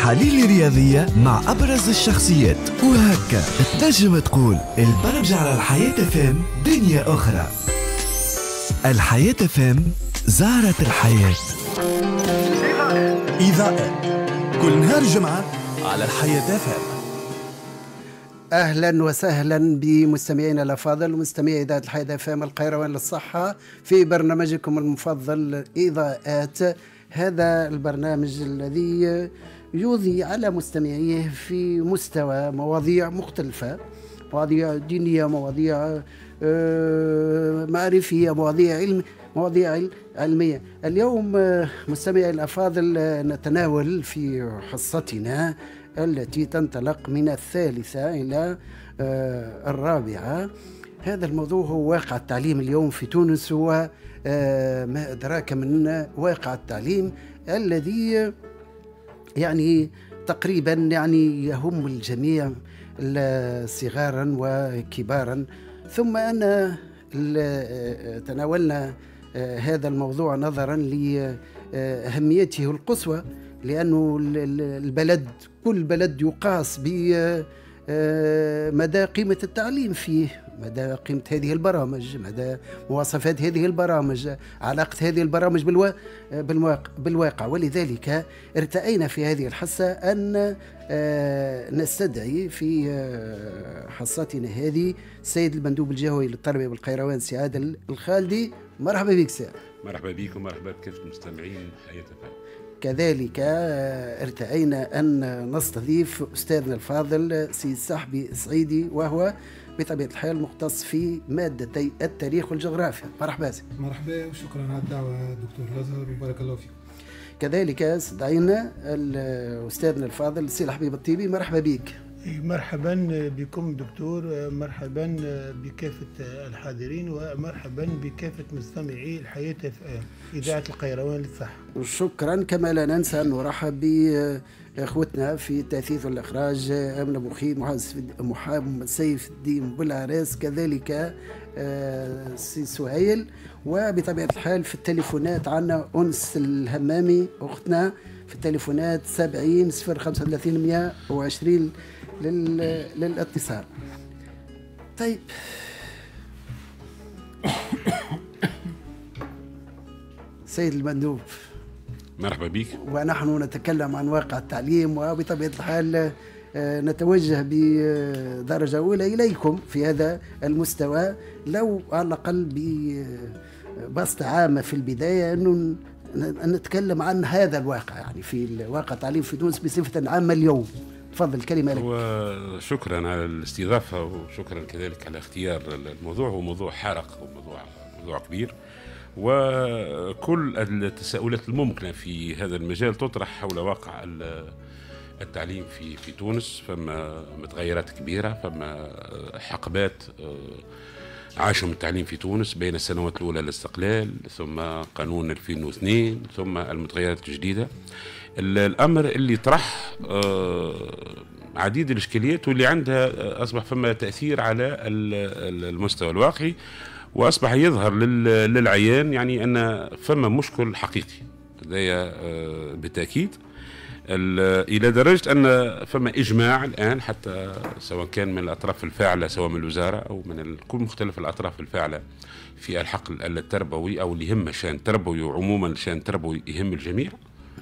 تحاليل رياضية مع أبرز الشخصيات، وهكا تنجم تقول البرمجة على الحياة فام دنيا أخرى. الحياة فام زهرة الحياة. إضاءة كل نهار جمعة على الحياة فام. أهلا وسهلا بمستمعينا الأفاضل ومستمعي إذاعة الحياة فام القيروان للصحة في برنامجكم المفضل إضاءات. هذا البرنامج الذي يوضي على مستمعيه في مستوى مواضيع مختلفة، مواضيع دينية، مواضيع معرفية، مواضيع علمية. اليوم مستمعي الأفاضل نتناول في حصتنا التي تنطلق من 3 إلى 4 هذا الموضوع هو واقع التعليم اليوم في تونس، وما أدراك من واقع التعليم الذي يعني تقريبا يهم الجميع صغارا وكبارا. ثم أن تناولنا هذا الموضوع نظرا لأهميته القصوى، لأنه البلد كل بلد يقاس بمدى قيمة التعليم فيه، مدى قيمة هذه البرامج، مدى مواصفات هذه البرامج، علاقة هذه البرامج بالواقع. ولذلك ارتأينا في هذه الحصة أن نستدعي في حصتنا هذه السيد المندوب الجهوي للتربية بالقيروان سي عادل الخالدي. مرحبا بك سي. مرحبا بكم ومرحبا بكافة المستمعين حياة فام. كذلك ارتأينا أن نستضيف أستاذنا الفاضل سي صاحبي سعيدي، وهو بطبيعة الحال مختص في مادتي التاريخ والجغرافيا. مرحبا سي. مرحبا وشكرا على الدعوة دكتور الأزهر وبارك الله فيكم. كذلك استدعينا أستاذنا الفاضل سي الحبيب الطيبي. مرحبا بك. مرحبا بكم دكتور، مرحبا بكافة الحاضرين ومرحبا بكافة مستمعي الحياة فام إذاعة القيروان للصحة. شكرا. كما لا ننسى أن نرحب بإخوتنا في التأثيث والإخراج أمن أبو خيد، محمد سيف الدين بالعراس، كذلك سي سهيل. وبطبيعة الحال في التليفونات عنا أنس الهمامي أختنا في التليفونات 70 035 120 للاتصال. طيب سيد المندوب، مرحبا بك. ونحن نتكلم عن واقع التعليم، وبطبيعة الحال نتوجه بدرجة أولى إليكم في هذا المستوى. لو على الأقل ببسط عامة في البداية أنه نتكلم عن هذا الواقع، في واقع التعليم في تونس بصفة عامة اليوم. تفضل كلمة لك. وشكرا على الاستضافة، وشكرا كذلك على اختيار الموضوع. هو موضوع حارق وموضوع كبير، وكل التساؤلات الممكنة في هذا المجال تطرح حول واقع التعليم في تونس. فما متغيرات كبيرة، فما حقبات عاشهم التعليم في تونس بين السنوات الأولى للاستقلال، ثم قانون 2002، ثم المتغيرات الجديدة. الأمر اللي طرح عديد الإشكاليات، واللي عندها أصبح فما تأثير على المستوى الواقعي، وأصبح يظهر للعيان أن فما مشكل حقيقي هذايا بالتأكيد، إلى درجة أن فما إجماع الآن، حتى سواء كان من الأطراف الفاعلة، سواء من الوزارة أو من كل مختلف الأطراف الفاعلة في الحقل التربوي، أو اللي يهم الشأن التربوي، وعموما الشأن التربوي يهم الجميع،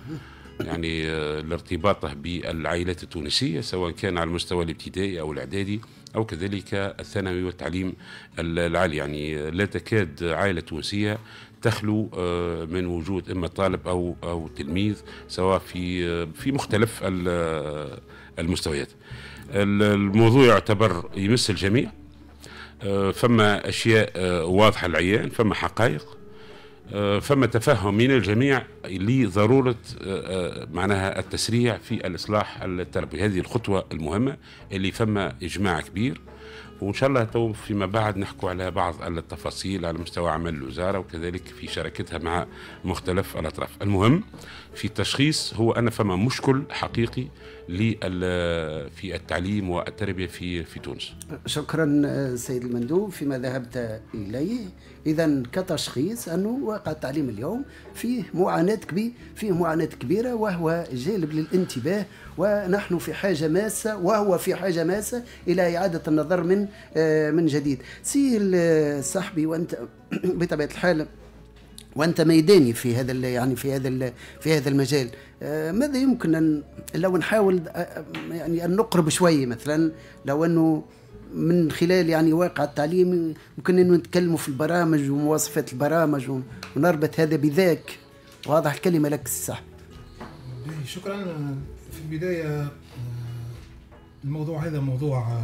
الارتباطه بالعائلات التونسية، سواء كان على المستوى الابتدائي أو الإعدادي أو كذلك الثانوي والتعليم العالي. لا تكاد عائلة تونسية تخلو من وجود إما طالب أو تلميذ، سواء في مختلف المستويات. الموضوع يعتبر يمس الجميع، فما أشياء واضحة للعيان، فما حقائق، فما تفهم من الجميع لضرورة معناها التسريع في الإصلاح التربوي. هذه الخطوة المهمة اللي فما إجماع كبير وإن شاء الله تو فيما بعد نحكوا على بعض التفاصيل على مستوى عمل الوزارة وكذلك في شراكتها مع مختلف الأطراف. المهم في التشخيص هو أن فما مشكل حقيقي في التعليم والتربية في تونس. شكرا سيد المندوب فيما ذهبت إليه. إذا كتشخيص أنه واقع التعليم اليوم فيه معاناة كبيرة وهو جالب للانتباه، ونحن في حاجة ماسة وهو في حاجة ماسة إلى إعادة النظر من جديد. سي الصحبي، وأنت بطبيعة الحال وأنت ميداني في هذا يعني في هذا المجال، ماذا يمكن أن لو نحاول يعني أن نقرب شوي، مثلا لو أنه من خلال يعني واقع التعليم يمكن أن نتكلموا في البرامج ومواصفات البرامج ونربط هذا بذاك. واضح الكلمة لك الصح. شكرا. في البداية الموضوع هذا موضوع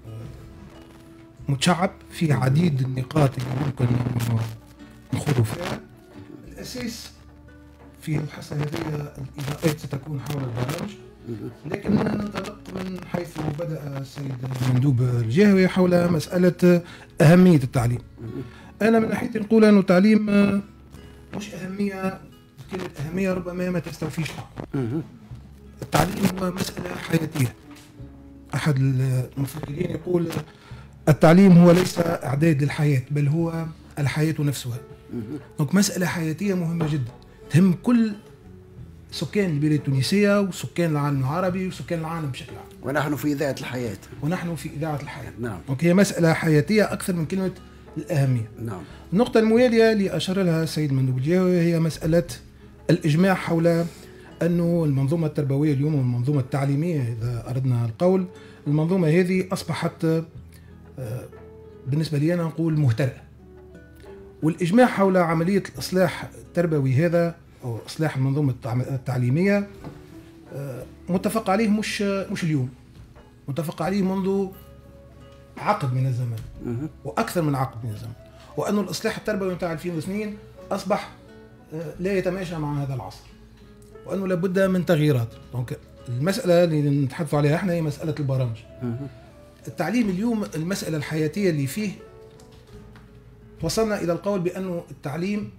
متشعب فيه عديد النقاط اللي ممكن نخوضوا فيها. الأساس في الحصة هذه الإضاءات ستكون حول البرامج، لكن ننطلق من حيث بدأ السيد المندوب الجهوي حول مسألة أهمية التعليم. أنا من ناحيتي نقول أنه التعليم مش أهمية، كلمة أهمية ربما ما تستوفيش حقه. التعليم هو مسألة حياتية. أحد المفكرين يقول التعليم هو ليس إعداد للحياة بل هو الحياة نفسها. دونك مسألة حياتية مهمة جدا تهم كل سكان البلاد التونسية وسكان العالم العربي وسكان العالم بشكل عام. ونحن في إذاعة الحياة. نعم. دونك هي مسألة حياتية أكثر من كلمة الأهمية. نعم. النقطة الموالية اللي أشار لها السيد المندوب الجهوي هي مسألة الإجماع حول أنه المنظومة التربوية اليوم والمنظومة التعليمية إذا أردنا القول، المنظومة هذه أصبحت بالنسبة لي أنا نقول مهترئة، والإجماع حول عملية الإصلاح التربوي هذا أو إصلاح المنظومة التعليمية متفق عليه مش اليوم، متفق عليه منذ عقد من الزمن وأكثر من عقد من الزمن، وأنه الإصلاح التربوي متاع 2002 أصبح لا يتماشى مع هذا العصر، وأنه لابد من تغييرات. دونك المسألة اللي نتحدث عليها احنا هي مسألة البرامج. التعليم اليوم المسألة الحياتية اللي فيه وصلنا إلى القول بأنه التعليم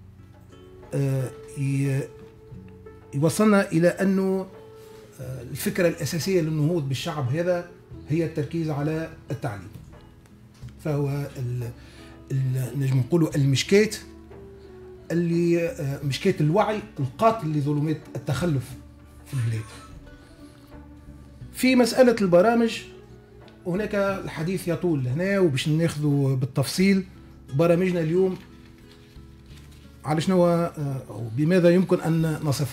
يوصلنا إلى أنه الفكرة الأساسية للنهوض بالشعب هذا هي التركيز على التعليم. فهو نجم نقولوا المشكات اللي مشكات الوعي القاتل لظلمات التخلف في البلاد. في مسألة البرامج هناك الحديث يطول هنا وباش ناخذوا بالتفصيل برامجنا اليوم على شنو بماذا يمكن أن نصفها.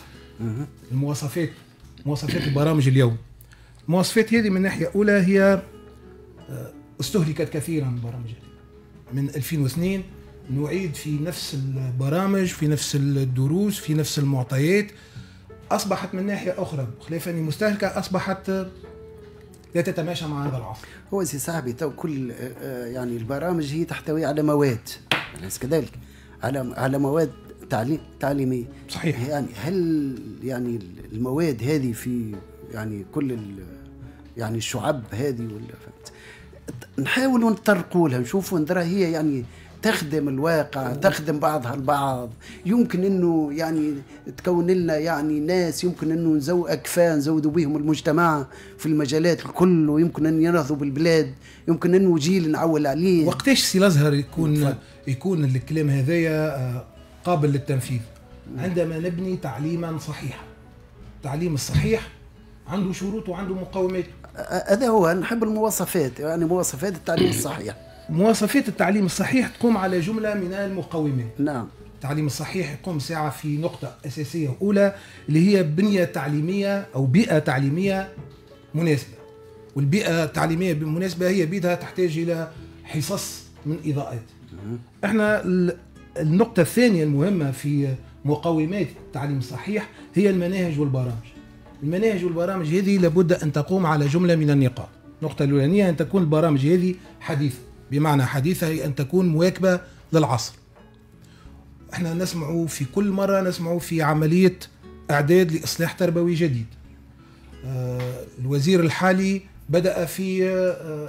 مواصفات البرامج اليوم. المواصفات هذه من ناحية أولى هي استهلكت كثيرا البرامج من 2002 نعيد في نفس البرامج في نفس الدروس في نفس المعطيات، أصبحت من ناحية أخرى خلافا مستهلكة، أصبحت لا تتماشى مع هذا العصر. هو سي صاحبي تو كل يعني البرامج هي تحتوي على مواد، أليس كذلك؟ على مواد تعليمية. صحيح. يعني هل يعني المواد هذه في يعني كل يعني الشعب هذه ولا نحاول نطرقوا لها نشوفوا نرى هي يعني تخدم الواقع، تخدم بعضها البعض، يمكن انه يعني تكون لنا يعني ناس يمكن انه نزودوا بهم المجتمع في المجالات الكل، ويمكن ان ينهضوا بالبلاد، يمكن انه جيل نعول عليه. وقتاش سي الازهر يكون الكلام هذايا قابل للتنفيذ؟ عندما نبني تعليما صحيحا. التعليم الصحيح عنده شروط وعنده مقومات. هذا هو نحب المواصفات، يعني مواصفات التعليم الصحيح. مواصفات التعليم الصحيح تقوم على جملة من المقومات. نعم. التعليم الصحيح يقوم ساعة في نقطة أساسية أولى اللي هي بنية تعليمية أو بيئة تعليمية مناسبة، والبيئة التعليمية بالمناسبة هي بيئة تحتاج إلى حصص من إضاءات. احنا النقطة الثانية المهمة في مقومات التعليم الصحيح هي المناهج والبرامج. المناهج والبرامج هذه لابد أن تقوم على جملة من النقاط. النقطة الأولانية أن تكون البرامج هذه حديثة، بمعنى حديثة هي أن تكون مواكبة للعصر. احنا نسمع في كل مرة نسمع في عملية إعداد لإصلاح تربوي جديد. الوزير الحالي بدأ في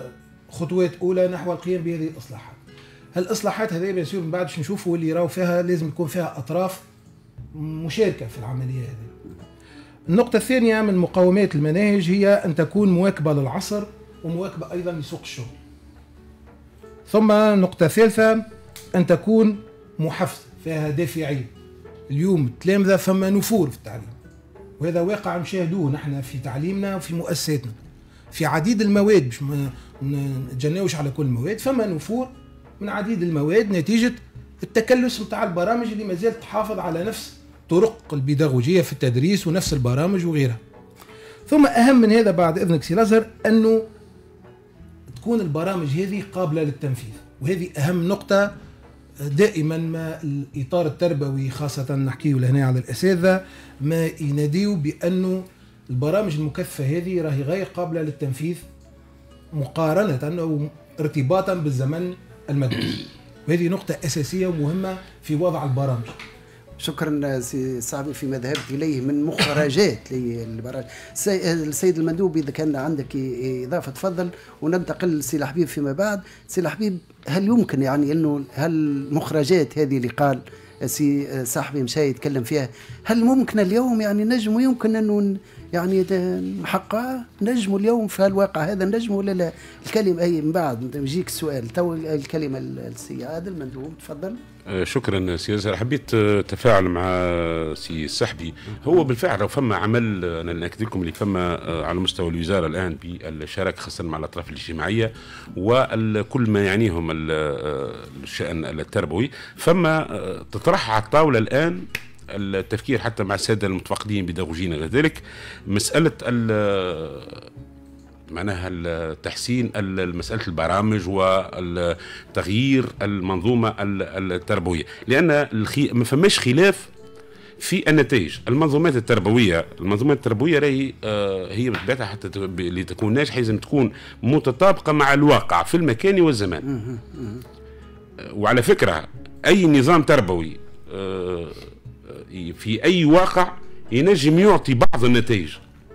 خطوات اولى نحو القيام بهذه الاصلاحات. هالاصلاحات هذه بيصير من بعد باش نشوفوا اللي راهو فيها لازم يكون فيها اطراف مشاركه في العمليه هذه. النقطه الثانيه من مقومات المناهج هي ان تكون مواكبه للعصر ومواكبه ايضا لسوق الشغل. ثم نقطه ثالثه ان تكون محفزه فيها دافعيه. اليوم التلامذه فما نفور في التعليم، وهذا واقع نشاهدوه نحن في تعليمنا وفي مؤسساتنا في عديد المواد، باش ما نتجناوش على كل المواد، فما نفور من عديد المواد نتيجه التكلس نتاع البرامج اللي ما زالت تحافظ على نفس طرق البيداغوجيه في التدريس ونفس البرامج وغيرها. ثم اهم من هذا بعد اذنك سي لازر انه تكون البرامج هذه قابله للتنفيذ، وهذه اهم نقطه. دائما ما الاطار التربوي خاصه نحكيه لهنا على الاساتذه ما يناديوا بانه البرامج المكثفه هذه راهي غير قابله للتنفيذ مقارنه او ارتباطا بالزمن المدروس، وهذه نقطه اساسيه ومهمه في وضع البرامج. شكرا سي صاحبي فيما ذهبت اليه من مخرجات للبرامج. السيد المندوب اذا كان عندك اضافه تفضل، وننتقل لسي الحبيب فيما بعد. سي الحبيب، هل يمكن يعني انه هالمخرجات هذه اللي قال سي صاحبي مشى يتكلم فيها، هل ممكن اليوم يعني نجم يمكن انه يعني نحققها؟ نجموا اليوم في الواقع هذا نجموا ولا لا؟ الكلمه اي من بعد يجيك السؤال تو الكلمه السي عادل المندوب تفضل. شكرا سي ياسر. حبيت تفاعل مع سي السحبي. هو بالفعل فما عمل، انا ناكد لكم اللي فما على مستوى الوزاره الان بالشراكه خاصه مع الاطراف الاجتماعيه وكل ما يعنيهم الشان التربوي، فما تطرح على الطاوله الان التفكير حتى مع الساده المتفقدين بيداغوجيين ذلك مساله معناها التحسين مسألة البرامج وتغيير المنظومة التربوية، لأن ما فماش خلاف في النتائج. المنظومات التربوية راهي هي بطبيعتها حتى لتكون ناجحة لازم تكون متطابقة مع الواقع في المكان والزمان. وعلى فكرة أي نظام تربوي في أي واقع ينجم يعطي بعض النتائج،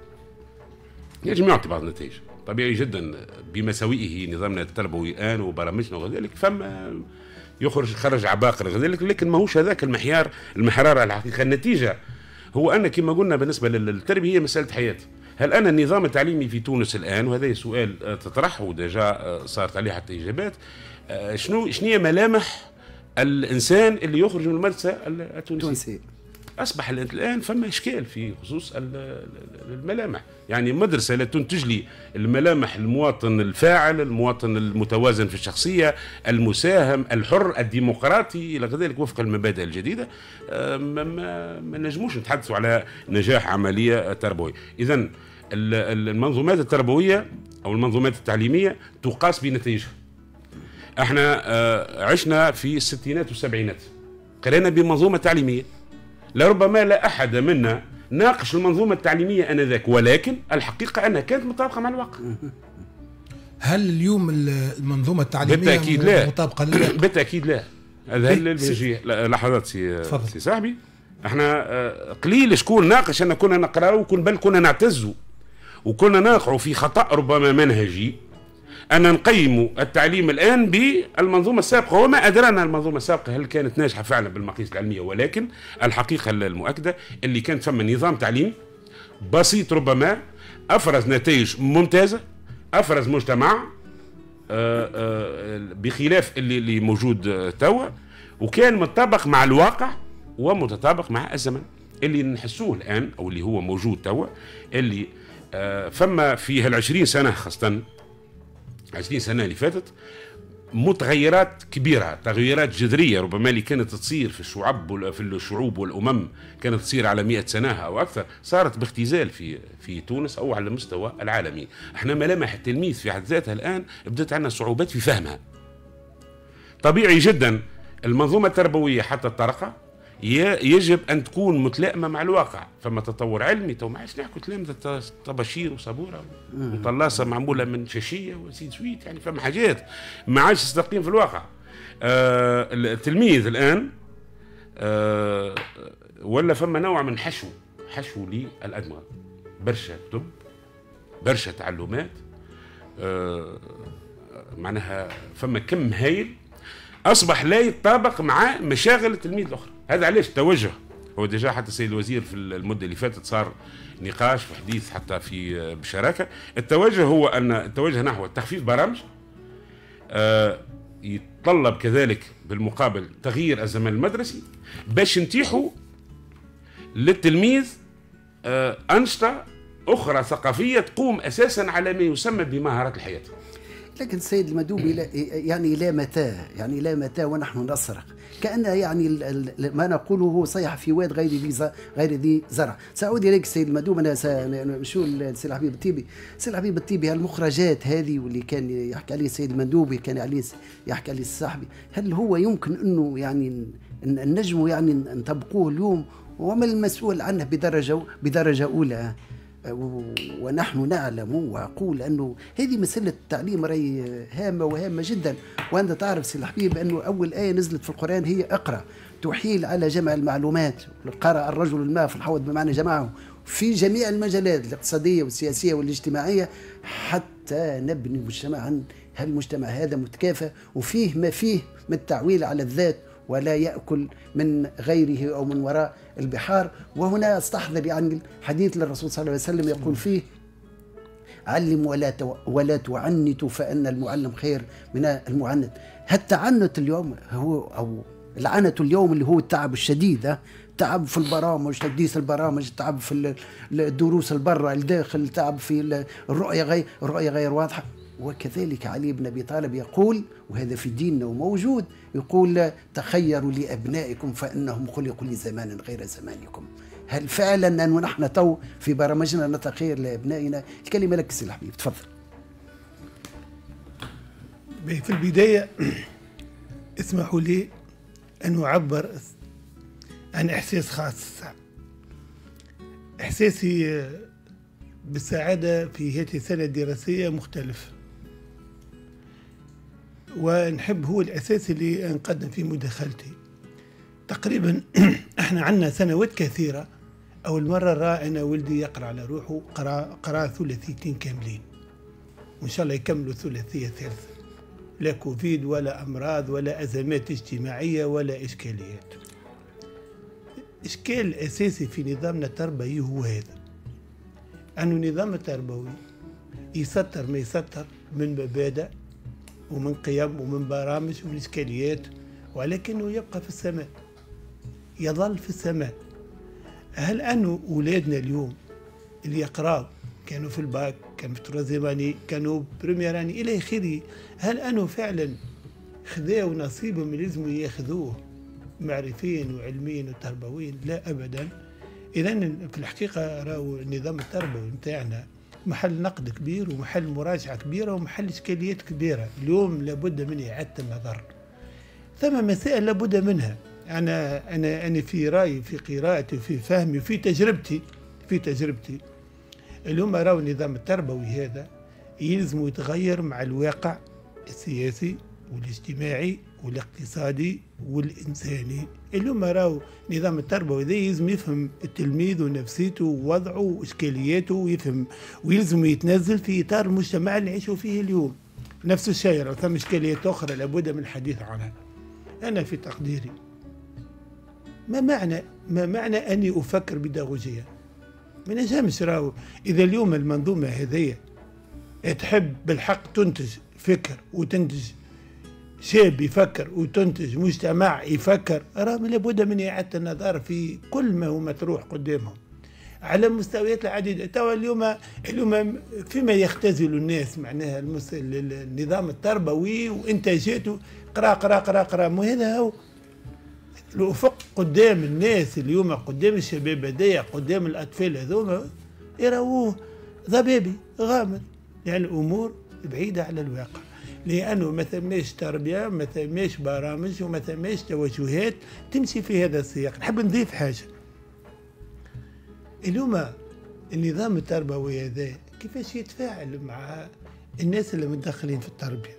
طبيعي جدا بمساوئه نظامنا التربوي الان وبرامجنا وذلك، فما خرج عباقرة وذلك، لكن ماهوش هذاك المحرار على الحقيقه. النتيجه هو ان كما قلنا بالنسبه للتربيه هي مساله حياه. هل انا النظام التعليمي في تونس الان، وهذا سؤال تطرح ودجا صارت عليه حتى اجابات، شنو هي ملامح الانسان اللي يخرج من المدرسه التونسيه؟ أصبح الآن فما إشكال في خصوص الملامح. يعني مدرسة لا تنتج لي الملامح المواطن الفاعل، المواطن المتوازن في الشخصية، المساهم، الحر، الديمقراطي إلى ذلك وفق المبادئ الجديدة، ما نجموش نتحدثوا على نجاح عملية تربوية. إذن المنظومات التربوية أو المنظومات التعليمية تقاس بنتائجها. احنا عشنا في الستينات والسبعينات قرينا بمنظومة تعليمية، لربما لا أحد منا ناقش المنظومة التعليمية آنذاك، ولكن الحقيقة أنها كانت مطابقة مع الواقع. هل اليوم المنظومة التعليمية بالتأكيد لا، مطابقة للواقع؟ بالتأكيد لا. هذا لحظات سي صاحبي، احنا قليل شكون ناقش أن كنا نقرأ بل كنا نعتزوا وكنا نقعوا في خطأ ربما منهجي أن نقيم التعليم الآن بالمنظومة السابقة، وما أدرانا المنظومة السابقة هل كانت ناجحة فعلا بالمقاييس العلمية، ولكن الحقيقة المؤكدة اللي كانت فما نظام تعليم بسيط ربما أفرز نتائج ممتازة، أفرز مجتمع بخلاف اللي موجود توا، وكان متطابق مع الواقع ومتطابق مع الزمن اللي نحسوه الآن أو اللي هو موجود توا، اللي فما في هال20 سنة خاصة 20 سنة اللي فاتت متغيرات كبيرة، تغييرات جذرية ربما اللي كانت تصير في الشعوب والأمم كانت تصير على 100 سنة أو أكثر، صارت باختزال في تونس أو على المستوى العالمي. احنا ملامح التلميذ في حد ذاتها الآن بدأت عندنا صعوبات في فهمها. طبيعي جدا المنظومة التربوية حتى الطرقة يجب أن تكون متلائمة مع الواقع. فما تطور علمي، تو ما عادش نحكوا تلامذة طباشير وصبورة وطلاسة معمولة من شاشية وسيد سويت، يعني فما حاجات ما عادش تستقيم في الواقع. التلميذ الآن ولا فما نوع من حشو للأدمغة، برشا كتب، برشا تعلمات، معناها فما كم هايل اصبح لا يتطابق مع مشاغل التلميذ الاخرى. هذا علاش التوجه هو ديجا حتى السيد الوزير في المده اللي فاتت صار نقاش وحديث حتى في بشراكه. التوجه هو ان التوجه نحو تخفيف برامج، يتطلب كذلك بالمقابل تغيير الزمان المدرسي باش نتيحوا للتلميذ أنشطة أخرى ثقافية تقوم أساسا على ما يسمى بمهارات الحياة. لكن السيد المدوبي يعني لا متى ونحن نصرخ كأن يعني ما نقوله هو صيح في واد غير ذي زرع. سأعود إليك السيد المدوب. أنا سنشوف السيد حبيب الطيبي. السيد حبيب الطيبي المخرجات هذه واللي كان يحكي عليه السيد المندوبي كان يحكي عليه الصاحبي، هل هو يمكن أنه يعني النجم يعني نطبقوه اليوم وما المسؤول عنه بدرجة أولى؟ ونحن نعلم وأقول أنه هذه مسألة التعليم راهي هامة وهامة جدا. وأنت تعرف سي الحبيب أنه أول آية نزلت في القرآن هي اقرأ، تحيل على جمع المعلومات. قرأ الرجل الماء في الحوض بمعنى جمعه في جميع المجالات الاقتصادية والسياسية والاجتماعية حتى نبني مجتمعا هالمجتمع هذا متكافئ وفيه ما فيه من التعويل على الذات ولا يأكل من غيره أو من وراء البحار. وهنا استحضر يعني الحديث للرسول صلى الله عليه وسلم يقول فيه علم ولا تعنتوا فإن المعلم خير من المعنت. التعنت اليوم هو أو العنت اليوم اللي هو التعب الشديد، تعب في البرامج، تدريس البرامج، تعب في الدروس البرة الداخل، تعب في الرؤية غير واضحة. وكذلك علي بن أبي طالب يقول، وهذا في ديننا وموجود، يقول تخيروا لأبنائكم فإنهم خلقوا لزمان غير زمانكم. هل فعلا أنه نحن تو في برامجنا نتخير لأبنائنا؟ الكلمة لك سي الحبيب، تفضل. في البداية اسمحوا لي أن أعبر عن إحساس خاص. إحساسي بالسعادة في هذه السنة الدراسية مختلف، ونحب هو الأساس اللي نقدم فيه مداخلتي. تقريبا احنا عندنا سنوات كثيرة أول مرة رأى أنا ولدي يقرأ على روحه قراءة ثلاثيتين كاملين، وإن شاء الله يكملوا ثلاثية ثالثة، لا كوفيد ولا أمراض ولا أزمات اجتماعية ولا إشكاليات. إشكال أساسي في نظامنا التربوي هو هذا، أنه النظام التربوي يسطر ما يسطر من مبادئ ومن قيم ومن برامج ومن إشكاليات، ولكنه يبقى في السماء، يظل في السماء. هل أنه أولادنا اليوم اللي يقرأوا كانوا في الباك، كانوا في تروزيماني، كانوا بريميراني إلى آخره، هل أنه فعلا خذاوا نصيبهم اللي لازم ياخذوه معرفيا وعلميا وتربويا؟ لا أبدا. إذن في الحقيقة راهو النظام التربوي نتاعنا محل نقد كبير ومحل مراجعة كبيرة ومحل إشكاليات كبيرة. اليوم لابد من إعادة النظر. ثم مسائل لابد منها. أنا في رأيي، في قراءتي، في فهمي، في تجربتي اليوم راهو النظام التربوي هذا يلزم يتغير مع الواقع السياسي والاجتماعي والاقتصادي والإنساني. اليوم راهو النظام التربوي ذا يلزم يفهم التلميذ ونفسيته ووضعه وإشكالياته، ويفهم ويلزم يتنزل في إطار المجتمع اللي نعيشوا فيه اليوم. نفس الشيء لو ثم إشكاليات أخرى لابد من الحديث عنها. أنا في تقديري ما معنى أني أفكر بيداغوجيا؟ ما نجمش راهو إذا اليوم المنظومة هذه تحب بالحق تنتج فكر وتنتج شاب يفكر وتنتج مجتمع يفكر، راه لابد من إعادة النظر في كل ما هو مطروح قدامهم على مستويات العديدة. توا اليوم فيما يختزل الناس معناها النظام التربوي وإنتاجاته قرا مو هذا هو الأفق قدام الناس اليوم، قدام الشباب هذايا، قدام الأطفال هذوما يراووه ضبابي غامض، يعني الأمور بعيدة على الواقع، لأنه ما ثماش تربية، ما ثماش برامج، وما ثماش توجهات تمشي في هذا السياق. نحب نضيف حاجة، اليوم النظام التربوي هذا كيفاش يتفاعل مع الناس اللي متدخلين في التربية؟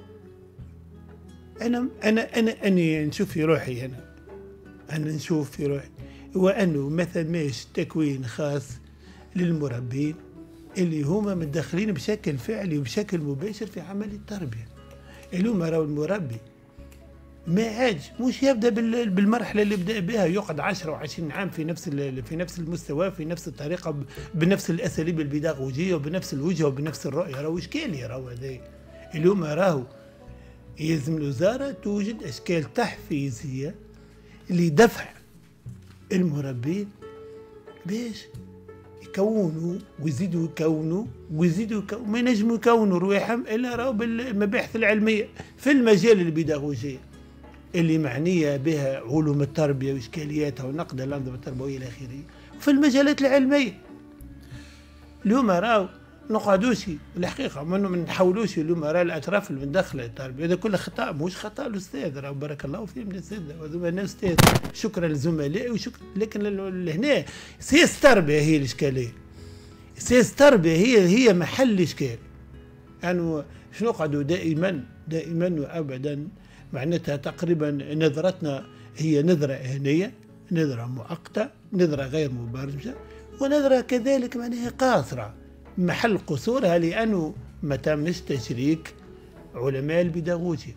أنا نشوف في روحي، أنا نشوف في روحي هو أنه ما ثماش تكوين خاص للمربين اللي هما متدخلين بشكل فعلي وبشكل مباشر في عملية التربية. اليوم راهو المربي ما عادش مش يبدا بالمرحله اللي بدا بها، يقعد 10 و20 عام في نفس المستوى، في نفس الطريقه، بنفس الاساليب البيداغوجيه وبنفس الوجهه وبنفس الرؤيه. راهو اشكالي راهو هذا. اليوم راهو يلزم الوزاره توجد اشكال تحفيزيه لدفع المربين باش يكونوا ويزيدوا يكونوا ما ينجموا يكونوا رواحهم الا راهو بالمباحث العلميه في المجال البيداغوجي اللي معنيه بها علوم التربيه واشكالياتها ونقد الانظمه التربويه الى اخره، وفي المجالات العلميه. اليوم راهو نقعدوش الحقيقه ما نحاولوش اليوم راه الاطراف اللي مدخله التربيه هذا كله خطا، مش خطا الاستاذ راهو بارك الله فيهم الاساتذه وهذوما الناس استاذ، شكرا لزملائي وشكرا، لكن هنا سياسه التربيه هي الاشكاليه. سياسه التربيه هي محل الاشكال. يعني شنو نقعدوا دائما وابدا معناتها تقريبا نظرتنا هي نظره هنيه، نظره مؤقته، نظره غير مبرمجه، ونظره كذلك معناها قاصره. محل قصورها لأنه ما تمش تشريك علماء البيداغوجيا.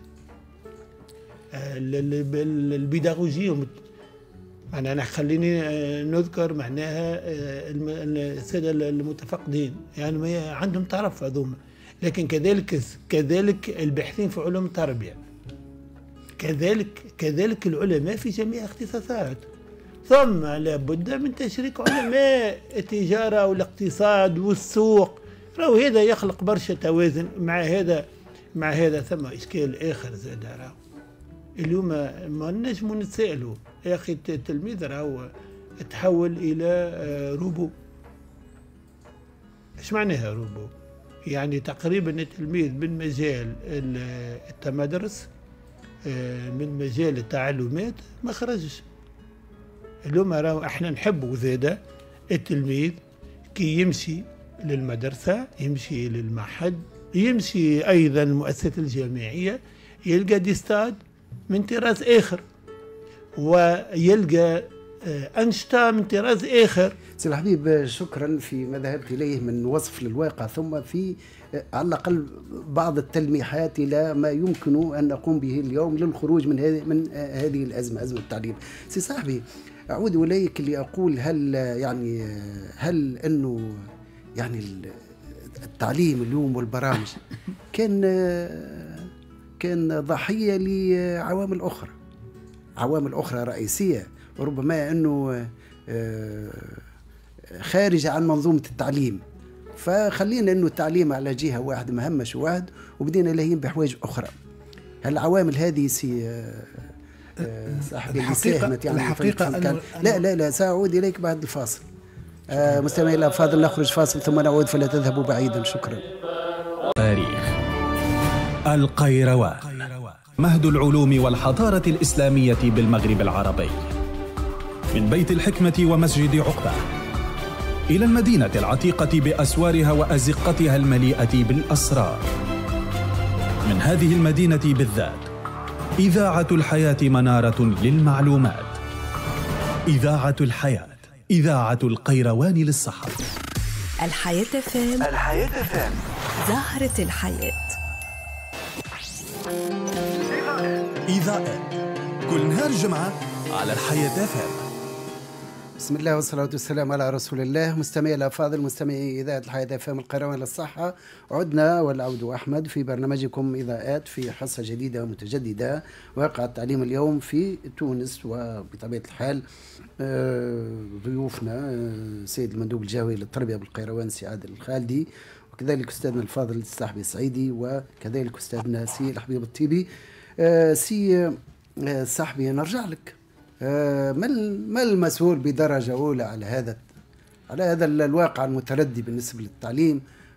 البيداغوجيا أنا خليني نذكر معناها السادة المتفقدين، يعني ما عندهم طرف هذوما، لكن كذلك الباحثين في علوم التربية، كذلك العلماء في جميع الاختصاصات. ثم لابد من تشريك علماء التجارة والاقتصاد والسوق، راهو هذا يخلق برشا توازن. مع هذا ثم إشكال آخر زاد، راهو اليوم ما نجمو نتسائلوا يا أخي التلميذ راهو تحول إلى روبو. إيش معناها روبو؟ يعني تقريبا التلميذ من مجال التمدرس، من مجال التعلمات ما خرجش. اليوم راهو احنا نحبوا زاده التلميذ كي يمشي للمدرسه، يمشي للمعهد، يمشي ايضا المؤسسات الجامعيه، يلقى ديستاد من طراز اخر ويلقى انشطه من طراز اخر. سي الحبيب شكرا في ما ذهبت اليه من وصف للواقع، ثم في على الاقل بعض التلميحات الى ما يمكن ان نقوم به اليوم للخروج من هذه الازمه، ازمه التعليم. سي صاحبي أعود إليك لأقول هل أنه يعني التعليم اليوم والبرامج كان ضحية لعوامل أخرى، عوامل أخرى رئيسية، وربما أنه خارج عن منظومة التعليم. فخلينا أنه التعليم على جهة واحد مهمش واحد، وبدينا لاهين بحوايج أخرى. هالعوامل هذه الحقيقة لا سأعود إليك بعد الفاصل. مستمعي الأفاضل نخرج فاصل ثم نعود، فلا تذهبوا بعيدا. شكرا. تاريخ القيروان، مهد العلوم والحضارة الإسلامية بالمغرب العربي، من بيت الحكمة ومسجد عقبة إلى المدينة العتيقة بأسوارها وأزقتها المليئة بالأسرار. من هذه المدينة بالذات إذاعة الحياة منارة للمعلومات، إذاعة الحياة، إذاعة القيروان للصحة. الحياة FM، زهرة الحياة. إذاعة كل نهار جمعة على الحياة FM. بسم الله والصلاة والسلام على رسول الله. مستمعي الأفاضل، مستمعي إذاعة الحياة FM القيروان للصحة، عدنا والعود أحمد في برنامجكم إضاءات في حصة جديدة متجددة. واقع التعليم اليوم في تونس، وبطبيعة الحال ضيوفنا سيد المندوب الجهوي للتربية بالقيروان سي عادل الخالدي، وكذلك أستاذنا الفاضل الصاحبي السعيدي، وكذلك أستاذنا سي الحبيب الطيبي. سي صاحبي نرجع لك، ما المسؤول بدرجة أولى على هذا الواقع المتردي بالنسبة للتعليم؟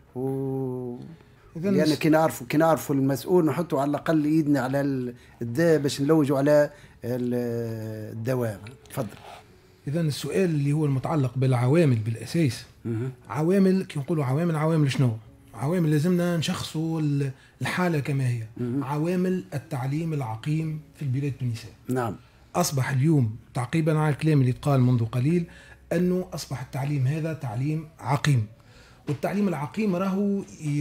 يعني كي نعرفوا المسؤول نحطوا على الأقل إيدنا على الداء باش نلوجوا على الدواء. تفضل. إذا السؤال اللي هو المتعلق بالعوامل بالأساس، عوامل كي نقولوا عوامل شنو؟ عوامل لازمنا نشخصوا الحالة كما هي. عوامل التعليم العقيم في البلاد التونسية. نعم. أصبح اليوم تعقيبا على الكلام اللي قال منذ قليل أنه أصبح التعليم هذا تعليم عقيم، والتعليم العقيم راهو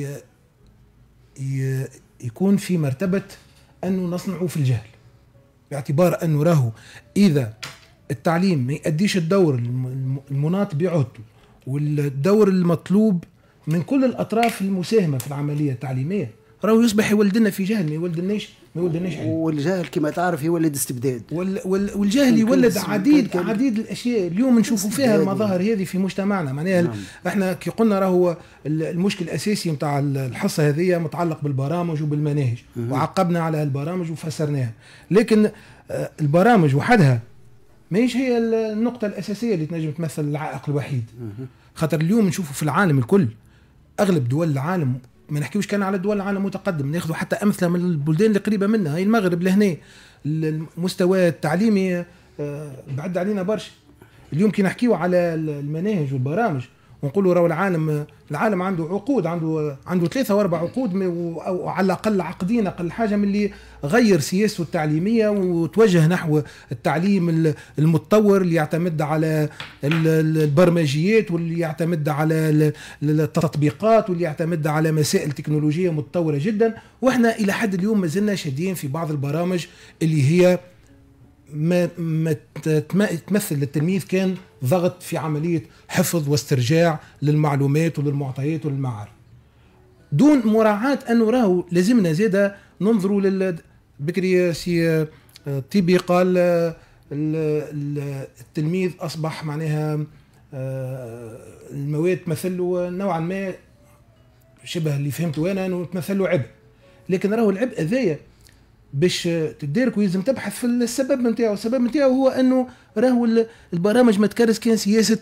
يكون في مرتبة أنه نصنعه في الجهل، باعتبار أنه راهو إذا التعليم ما يؤديش الدور المناط بعهدته والدور المطلوب من كل الأطراف المساهمة في العملية التعليمية، راهو يصبح يولدنا في جهل، ما يولدناش علم. والجهل كما تعرف يولد استبداد، والجهل يولد عديد الاشياء اليوم نشوفوا فيها المظاهر هذه في مجتمعنا. معناها احنا كي قلنا راهو المشكل الاساسي نتاع الحصه هذه متعلق بالبرامج وبالمناهج، وعقبنا على البرامج وفسرناها، لكن البرامج وحدها ماهيش هي النقطه الاساسيه اللي تنجم تمثل العائق الوحيد. خاطر اليوم نشوفوا في العالم الكل اغلب دول العالم، ما نحكيوش كان على دول العالم متقدم، ناخذوا حتى امثله من البلدان اللي قريبه منا، هي المغرب لهنا المستوى التعليمي بعد علينا برشا. اليوم كي نحكيوا على المناهج والبرامج ونقولوا راهو العالم عنده عقود، عنده 3 و4 عقود، او على الاقل عقدين اقل حاجه من اللي غير سياسته التعليميه وتوجه نحو التعليم المتطور اللي يعتمد على البرمجيات واللي يعتمد على التطبيقات واللي يعتمد على مسائل تكنولوجيه متطوره جدا. واحنا الى حد اليوم ما زلنا شادين في بعض البرامج اللي هي ما تمثل للتلميذ كان ضغط في عملية حفظ واسترجاع للمعلومات وللمعطيات وللمعارف، دون مراعاة أنه راهو لازمنا زيادة ننظروا بكري سي تيبي قال التلميذ أصبح معناها المواد تمثل له نوعا ما شبه اللي فهمته أنا أنه تمثل له عبء، لكن راهو العبء ذايا باش تدارك ويلزم تبحث في السبب نتاعو. السبب نتاعو هو انه راهو البرامج ما تكرس كان سياسه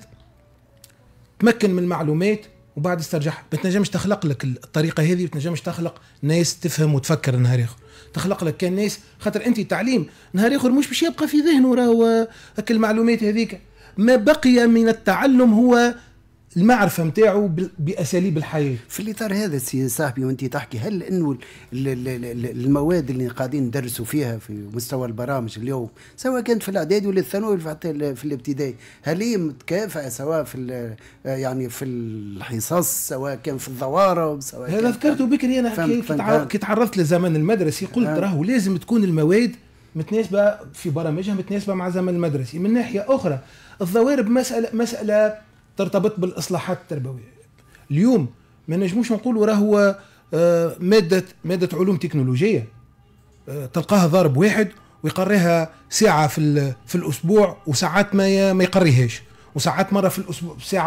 تمكن من المعلومات وبعد استرجعها. ما تنجمش تخلق لك الطريقه هذه، ما تنجمش تخلق ناس تفهم وتفكر نهار اخر، تخلق لك كان ناس خاطر انت تعليم نهار اخر مش باش يبقى في ذهنه راهو هك المعلومات هذيك. ما بقي من التعلم هو المعرفة متاعه بأساليب الحياة. في الإطار هذا سي صاحبي وانت تحكي، هل انه المواد اللي قاعدين ندرسوا فيها في مستوى البرامج اليوم سواء كانت في الإعدادي ولا الثانوي ولا في الابتدائي، هل هي متكافئة سواء في يعني في الحصص سواء كان في الظواهر سواء هذا ذكرته بكري أنا كي تعرضت للزمن المدرسي قلت راهو لازم تكون المواد متناسبة في برامجها متناسبة مع الزمن المدرسي. من ناحية أخرى الضوارب مسألة ترتبط بالإصلاحات التربوية. اليوم ما نجموش نقولوا راهو مادة علوم تكنولوجية تلقاها ضارب واحد ويقريها ساعة في الأسبوع وساعات ما يقريهاش، وساعات مرة في الأسبوع ساعة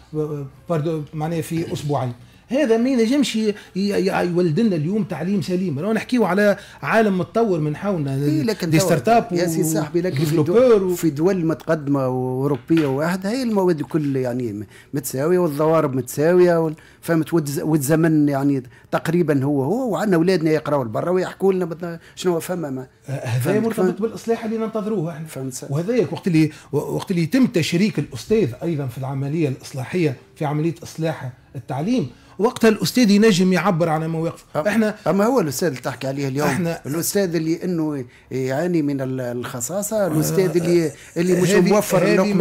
معناها في أسبوعين. هذا ما ينجمش يولد لنا اليوم تعليم سليم. لو نحكيو على عالم متطور من حولنا دي ستارت اب يا سي صاحبي، لكن في دول متقدمه واوروبيه واحده هي المواد الكل يعني متساويه والضوارب متساويه فهمت، والزمن يعني تقريبا هو وعندنا اولادنا يقراوا برا ويحكوا لنا شنو فما. هذا مرتبط بالاصلاح اللي ننتظروه احنا، وهذاك وقت اللي يتم تشريك الاستاذ ايضا في العمليه الاصلاحيه في عمليه اصلاح التعليم، وقتها الاستاذ ينجم يعبر عن مواقفه. احنا اما هو الاستاذ اللي تحكي عليه اليوم، الاستاذ اللي انه يعاني من الخصاصه، الاستاذ اللي مش موفر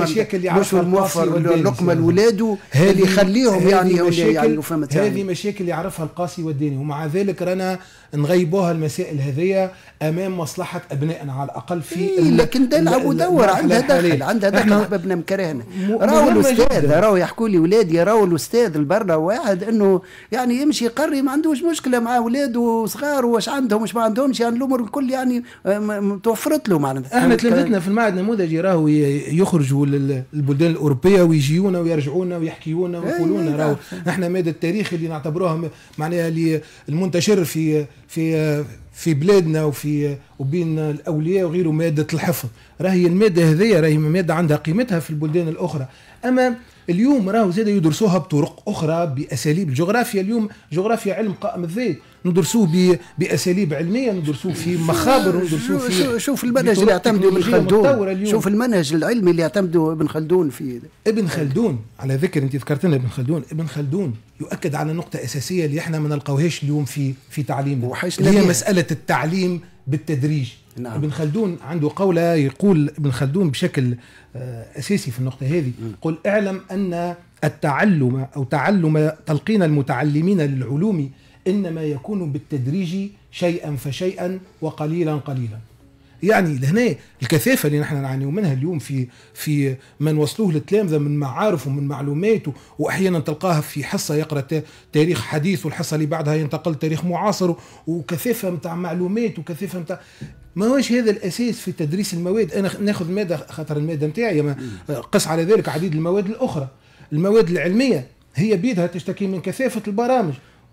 اللقمه لاولاده، اللي يخليهم يعني فهمت. هذه مشاكل يعرفها القاسي والديني، ومع ذلك رانا نغيبوها المسائل هذه امام مصلحه ابنائنا على الاقل في لكن تلعب ودور عندها دخل احبابنا مكرهنا. راهو الاستاذ راهو يحكوا لي ولادي راهو الاستاذ البرا واحد انه يعني يمشي يقري ما عندوش مشكله مع اولاده صغار واش عندهم واش ما عندهمش، يعني الامور الكل يعني توفرت له معناتها. احنا تلمذتنا في المعهد النموذجي راهو يخرجوا للبلدان الاوروبيه ويجيونا ويرجعونا ويحكيونا ويقولونا راهو نحن ماده التاريخ اللي نعتبروها معناها المنتشر في بلادنا وبين الاولياء وغيره ماده الحفظ، راهي الماده هذه راهي ماده عندها قيمتها في البلدان الاخرى. اما اليوم راهو زاد يدرسوها بطرق اخرى باساليب الجغرافيا. اليوم جغرافيا علم قائم الذات، ندرسوه باساليب علميه، ندرسوه في مخابر، ندرسوه في شوف المنهج اللي يعتمدوا ابن خلدون، شوف المنهج العلمي اللي يعتمدوا ابن خلدون فيه. ابن خلدون على ذكر انت ذكرت لنا ابن خلدون يؤكد على نقطه اساسيه اللي احنا ما نلقاوهاش اليوم في تعليمنا، اللي هي مساله التعليم بالتدريج. نعم. ابن خلدون عنده قولة، يقول ابن خلدون بشكل أساسي في النقطة هذه، يقول اعلم أن التعلم أو تعلم تلقين المتعلمين للعلوم إنما يكون بالتدريج شيئا فشيئا وقليلا قليلا. يعني لهنا الكثافة اللي نحن نعاني منها اليوم في من وصلوه للتلامذة من معارف ومن معلومات، وأحيانا تلقاها في حصة يقرأ تاريخ حديث والحصة اللي بعدها ينتقل تاريخ معاصر، وكثافة متاع معلومات وكثافة متاع ما هوش هذا الأساس في تدريس المواد. أنا ناخذ مادة خاطر المادة متاعي، قس على ذلك عديد المواد الأخرى. المواد العلمية هي بيدها تشتكي من كثافة البرامج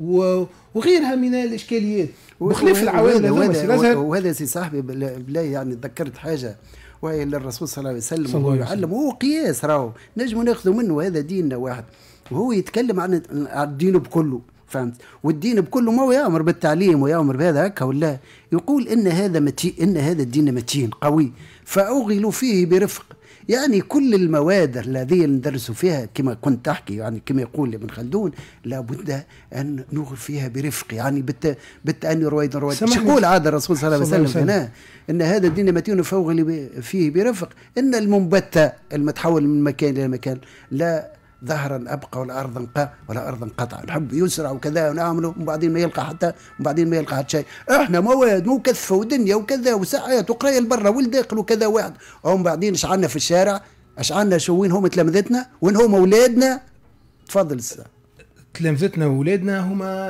وغيرها من الإشكاليات بخلاف العوامل. وهذا سي صاحبي بلا يعني تذكرت حاجة، وهي للرسول صلى الله عليه وسلم وهو يعلم، هو قياس راهو نجم ناخذ منه، هذا ديننا واحد، وهو يتكلم عن الدين بكله، فهمت؟ والدين بكله ما هو يأمر بالتعليم ويأمر بهذا هكا ولا، يقول إن هذا إن هذا الدين متين قوي فأوغلوا فيه برفق. يعني كل المواد الذي ندرس فيها كما كنت تحكي، يعني كما يقول ابن خلدون لابد أن نغل فيها برفق، يعني بالتأني رويدا رويدا. يقول عاد الرسول صلى الله عليه وسلم هنا إن هذا الدين متين فأوغل فيه برفق، إن المنبت المتحول من مكان إلى مكان لا ظهرا أبقى ولا أرضا قطع، نحب يسرع وكذا ونعمله وبعدين ما يلقى حتى شيء. احنا مواد مكثفة ودنيا وكذا وساعات وقراية البرة والداخل وكذا واحد، وهم بعدين اش عنا في الشارع، اش عنا وين هم تلامذتنا، وين هم أولادنا. تفضل السلام. تلامذتنا وأولادنا هما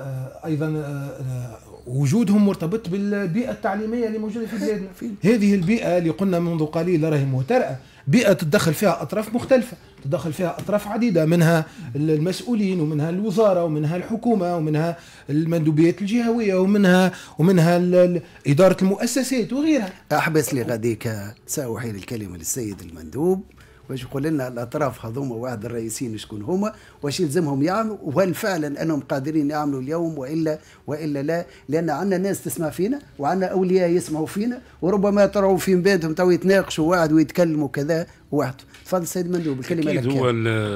أيضا وجودهم مرتبط بالبيئة التعليمية اللي موجودة في بلادنا. هذه البيئة اللي قلنا منذ قليل راهي مهترئة، بيئة تدخل فيها أطراف مختلفة، تدخل فيها أطراف عديدة، منها المسؤولين ومنها الوزارة ومنها الحكومة ومنها المندوبيات الجهوية ومنها إدارة المؤسسات وغيرها. أحبس لي غاديك سأوحي الكلمة للسيد المندوب واش يقول لنا الأطراف هذوما واحد الرئيسين شكون هما، واش يلزمهم يعملوا، وهل فعلا أنهم قادرين يعملوا اليوم وإلا لا، لأن عندنا ناس تسمع فينا وعندنا أولياء يسمعوا فينا، وربما تروا في بيتهم تو يتناقشوا واحد ويتكلموا كذا واحد. تفضل سيد مندوب الكلمة لك. هو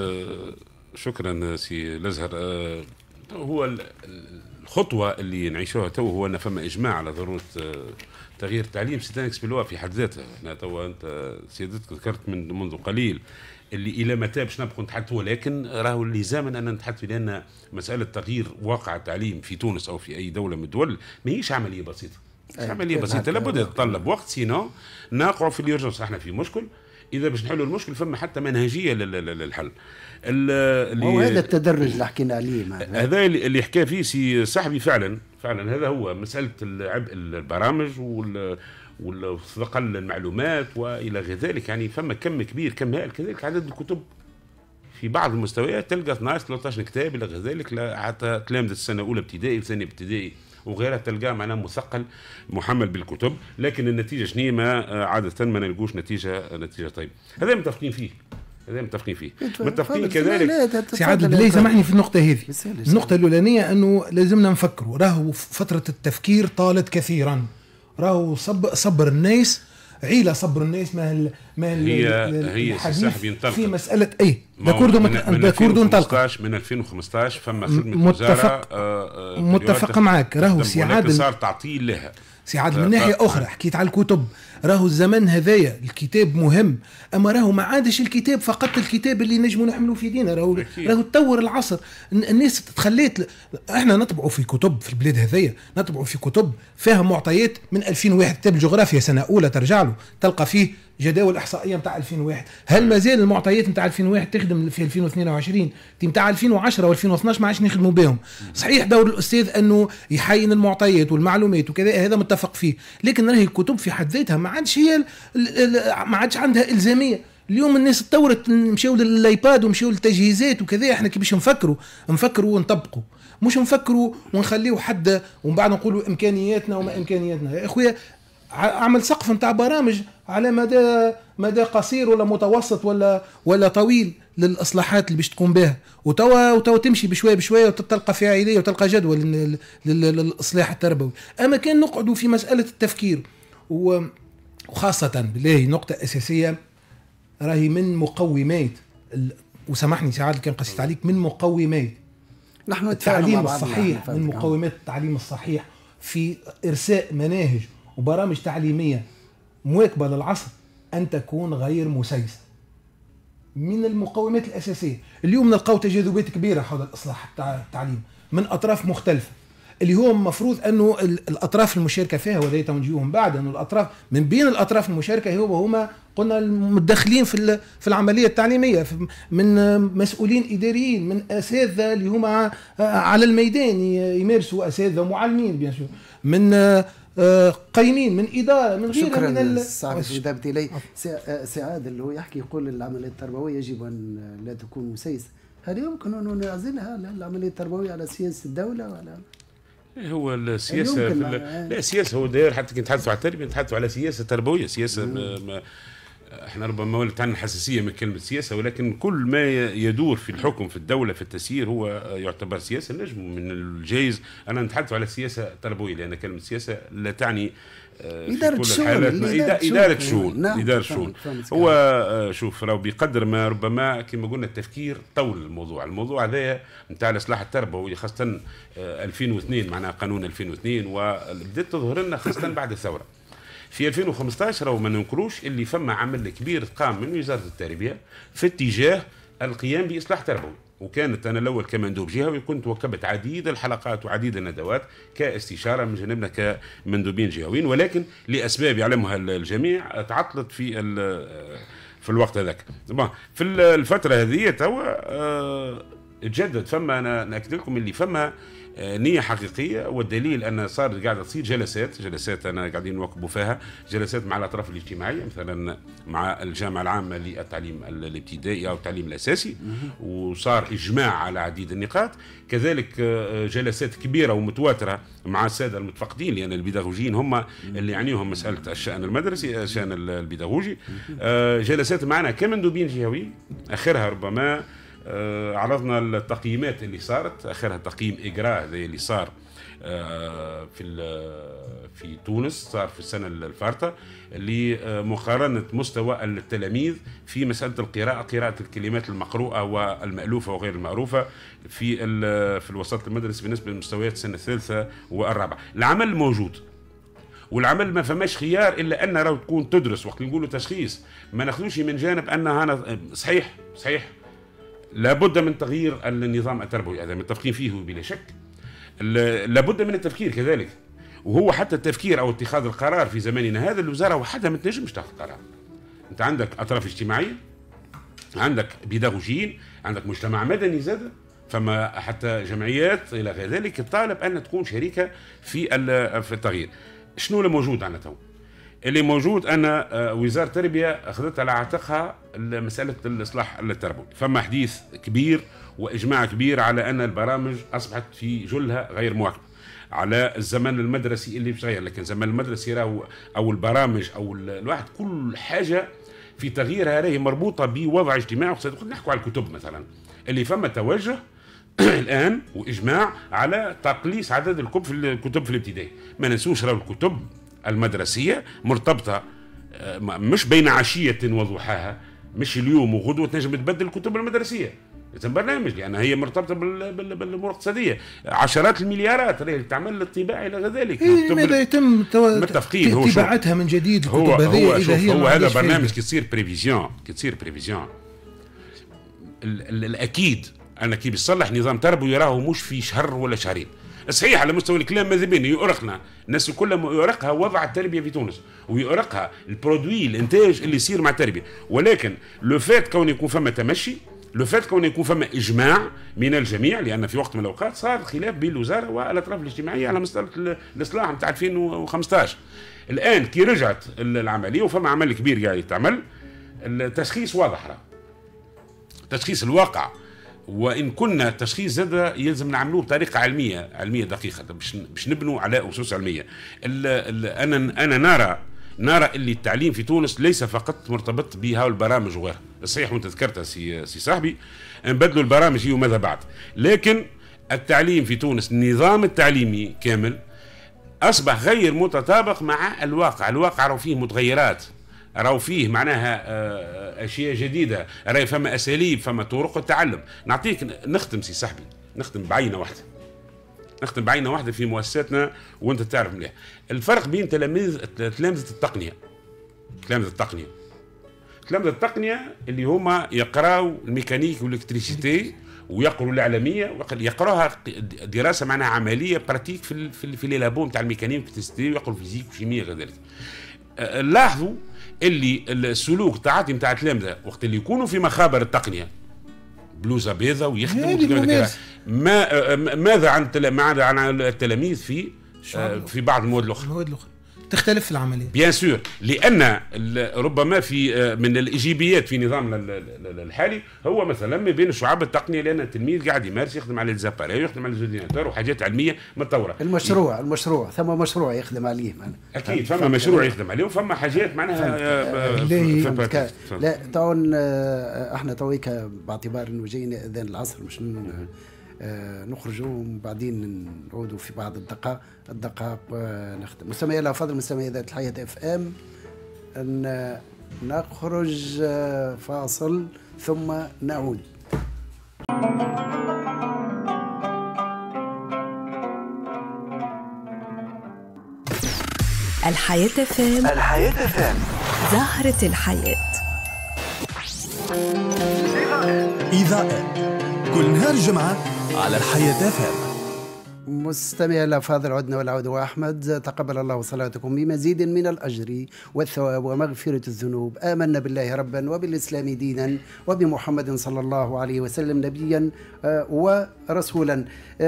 شكرا سي الأزهر. هو الخطوة اللي نعيشوها تو هو أن فما إجماع على ضرورة تغيير التعليم سيتانكس بالوا في حد ذاته. احنا توا انت سيادتك ذكرت منذ قليل اللي الى متى باش نبقوا نتحدثوا، ولكن راهو لزاما ان نتحدثوا، لان مساله تغيير واقع التعليم في تونس او في اي دوله من الدول ماهيش عمليه بسيطه. عمليه بسيطه لابد تتطلب وقت، سينو نقعوا في اليورجنس. احنا في مشكل، اذا باش نحلوا المشكل فما حتى منهجيه للحل. وهذا التدرج اللي حكينا عليه هذا اللي حكى فيه سي صاحبي فعلا هذا هو مساله عبء البرامج وثقل المعلومات والى غير ذلك. يعني فما كم كبير، كم هائل، كذلك عدد الكتب في بعض المستويات تلقى 12 13 كتاب الى غير ذلك، حتى تلامذه السنه الاولى ابتدائي وثانيه ابتدائي وغيرها تلقاه معناه مثقل محمل بالكتب، لكن النتيجه شنو؟ ما عاده ما نلقوش نتيجه طيبه. هذا متفقين فيه. متفقين كذلك. سي عادل بالله سامحني في النقطة هذه. النقطة الأولانية أنه لازمنا نفكروا، راهو فترة التفكير طالت كثيرا، راهو صبر الناس عيلة، صبر الناس ما هي في مسألة داكوردو نطلق من 2015 فما خدمة وزارة متفق معك. راهو سي عادل صار تعطيل لها. سي عادل من ناحية أخرى حكيت على الكتب، راهو الزمن هذايا الكتاب مهم، أما راهو ما عادش الكتاب فقط الكتاب اللي نجموا نحملوا في دينا، راهو تطور العصر. الناس تخليت، احنا نطبعوا في كتب في البلاد هذايا، نطبعوا في كتب فيها معطيات من 2001. كتاب الجغرافيا سنة أولى ترجع له تلقى فيه جداول إحصائية متاع 2001. هل ما زال المعطيات متاع 2001 تخدم في 2022؟ متاع 2010 و2012 ما عادش نخدموا بهم. صحيح دور الأستاذ أنه يحين المعطيات والمعلومات وكذا، هذا متفق فيه، لكن راهي الكتب في حد ذاتها ما عادش عندها إلزامية. اليوم الناس تطورت، مشاو للايباد ومشاو للتجهيزات وكذا. احنا كيفاش نفكروا ونطبقوا، مش نفكروا ونخليه حد ومن بعد نقولوا امكانياتنا وما امكانياتنا. يا اخويا عمل سقف نتاع برامج على مدى قصير ولا متوسط ولا طويل للاصلاحات اللي باش تقوم بها، وتوا تمشي بشويه وتلقى فاعليه وتلقى جدول للاصلاح التربوي. اما كان نقعدوا في مساله التفكير، وخاصه بالله نقطه اساسيه راهي من مقومات، وسامحني سي عادل كان قصيت عليك، من مقومات نحن التعليم الصحيح، من مقومات التعليم الصحيح في إرساء مناهج وبرامج تعليمية مواكبة للعصر أن تكون غير مسيسة. من المقومات الاساسيه. اليوم نلقاو تجاذبات كبيره حول الاصلاح التعليم من اطراف مختلفه، اللي هو المفروض انه الاطراف المشاركه فيها، وهذا توجيههم بعد انه الاطراف من بين الاطراف المشاركه هما قلنا المتدخلين في العمليه التعليميه، من مسؤولين اداريين، من اساتذه اللي هما على الميدان يمارسوا، اساتذه ومعلمين بيان سور، من قايمين، من اداره، من غيرها من صعب جذبت الي سعاد اللي هو يحكي يقول العمليه التربويه يجب ان لا تكون مسيسه. هل يمكن ان نعزلها العمليه التربويه على سياسه الدوله ولا؟ هو السياسه لا السياسه هو داير، حتى كي نتحدثوا على التربيه نتحدثوا على سياسه تربويه، سياسه احنا ربما ولت عندنا حساسيه من كلمه سياسه، ولكن كل ما يدور في الحكم في الدوله في التسيير هو يعتبر سياسه. نجم من الجائز انا نتحدث على سياسه تربويه، لان كلمه سياسه لا تعني إدارة شؤون، إدارة شؤون. إدارة شؤون. هو شوف راهو بقدر ما ربما كما قلنا التفكير طول الموضوع هذايا نتاع الإصلاح التربوي، خاصة 2002 معناها قانون 2002، وبدأت تظهر لنا خاصة بعد الثورة. في 2015 راهو ما ننكروش اللي فما عمل كبير قام من وزارة التربية في اتجاه القيام بإصلاح تربوي، وكانت انا الاول كمندوب جهوي، كنت وكبت عديد الحلقات وعديد الندوات كاستشاره من جانبنا كمندوبين جهويين، ولكن لاسباب يعلمها الجميع تعطلت في الوقت هذاك. في الفتره هذه توا تجدد، فما انا ناكد لكم اللي فما نية حقيقية، والدليل أن صار قاعدة تصير جلسات أنا قاعدين نوقبوا فيها جلسات مع الأطراف الاجتماعية، مثلا مع الجامعة العامة للتعليم الابتدائي أو التعليم الأساسي، وصار إجماع على عديد النقاط. كذلك جلسات كبيرة ومتواترة مع السادة المتفقدين، لأن البيداغوجيين هم اللي يعنيهم مسألة الشأن المدرسي، الشأن البيداغوجي. جلسات معنا كمندوبين جهويين، آخرها ربما عرضنا التقييمات اللي صارت، اخرها تقييم اجراء زي اللي صار في تونس، صار في السنه الفارطه، لمقارنه مستوى التلاميذ في مساله القراءه، قراءه الكلمات المقروءه والمالوفه وغير المعروفه في الوسط المدرسي بالنسبه للمستويات السنه الثالثه والرابعه. العمل موجود، والعمل ما فماش خيار الا ان راهو تكون تدرس. وقت نقولوا تشخيص ما ناخذوش من جانب ان هذا صحيح لابد من تغيير النظام التربوي، هذا متفقين فيه بلا شك. لابد من التفكير كذلك، وهو حتى التفكير او اتخاذ القرار في زماننا هذا الوزاره وحدها ما تنجمش تاخذ قرار. انت عندك اطراف اجتماعيه، عندك بيداغوجيين، عندك مجتمع مدني زاد، فما حتى جمعيات الى غير ذلك تطالب ان تكون شريكه في التغيير. شنو اللي موجود عندنا تو؟ اللي موجود ان وزاره التربيه اخذت على عاتقها مساله الاصلاح التربوي. فما حديث كبير واجماع كبير على ان البرامج اصبحت في جلها غير مواكبه على الزمن المدرسي اللي بتغير، لكن الزمن المدرسي راهو او البرامج او الواحد كل حاجه في تغييرها راهي مربوطه بوضع اجتماعي. نحكوا على الكتب مثلا، اللي فما توجه الان واجماع على تقليص عدد الكتب في الابتدائي. ما ننسوش راهو الكتب المدرسيه مرتبطه مش بين عشيه وضحاها، مش اليوم وغدوه تنجم تبدل الكتب المدرسيه، لازم برنامج، لان هي مرتبطه بالامور الاقتصاديه. عشرات المليارات اللي تعمل للطباعه الى غير ذلك. لماذا يتم متفقين طباعتها من جديد الكتب هذه اذا هي هو هذا برنامج كي تصير بريفيزيون الاكيد ان كي بيصلح نظام تربوي يراه مش في شهر ولا شهرين. صحيح على مستوى الكلام ماذا بين يؤرقنا الناس كلها، يؤرقها وضع التربيه في تونس، ويؤرقها البرودوي الانتاج اللي يصير مع التربيه، ولكن لو فات كون يكون فما تمشي، لو فات كون يكون فما اجماع من الجميع، لان في وقت من الاوقات صار خلاف بين الوزاره والاطراف الاجتماعيه على مساله الاصلاح نتاع 2015. الان كي رجعت العمليه وفما عمل كبير قاعد يتعمل، التشخيص واضح، تشخيص الواقع، وان كنا تشخيص زاد يلزم نعملوه بطريقه علميه دقيقه، باش نبنوا على اسس علميه. انا نرى اللي التعليم في تونس ليس فقط مرتبط بها البرامج وغيرها. صحيح وانت ذكرتها سي صاحبي، نبدلوا البرامج هي وماذا بعد، لكن التعليم في تونس النظام التعليمي كامل اصبح غير متطابق مع الواقع. الواقع راهو فيه متغيرات، راهو فيه معناها اشياء جديده، راهي فما اساليب، فما طرق التعلم. نعطيك نختم سي صاحبي، نختم بعينه واحده في مؤسساتنا، وانت تعرف مليح الفرق بين تلامذه التقنيه. تلامذة التقنية اللي هما يقراوا الميكانيك والالكتريسيتي ويقروا الاعلاميه يقراوها دراسه معناها عمليه براتيك في لي لابو نتاع الميكانيك والالكتريسيتي ويقروا فيزيك وشيمياء كذلك. لاحظوا اللي السلوك التعاطي نتاع التلامذه وقت اللي يكونوا في مخابر التقنيه بلوزه بيضاء ويخدموا ماذا عن التلاميذ في بعض المواد الاخرى تختلف في العمليه بيان سور، لان ربما في من الايجابيات في نظامنا الحالي هو مثلا ما بين الشعاب التقنيه، لان التلميذ قاعد يمارس يخدم على الزاباري ويخدم على الزوديناتور وحاجات علميه متطوره. المشروع ثم مشروع يخدم عليه اكيد فما مشروع يخدم عليه وفما حاجات معناها لا طبعا احنا تويك باعتبار انه جاينا اذان العصر مش نخرجوا وبعدين نعودوا في بعض الدقائق نختم. مستمعي الافاضل مستمعي اذاعه الحياه اف ام، ان نخرج فاصل ثم نعود. الحياة فام، الحياة فام، زهرة الحياة. إذاعة كل نهار جمعة على الحياة فام. مستمعي الافاضل، عدنا والعود واحمد، تقبل الله صلاتكم بمزيد من الاجر والثواب ومغفره الذنوب. امنا بالله ربا وبالاسلام دينا وبمحمد صلى الله عليه وسلم نبيا ورسولا.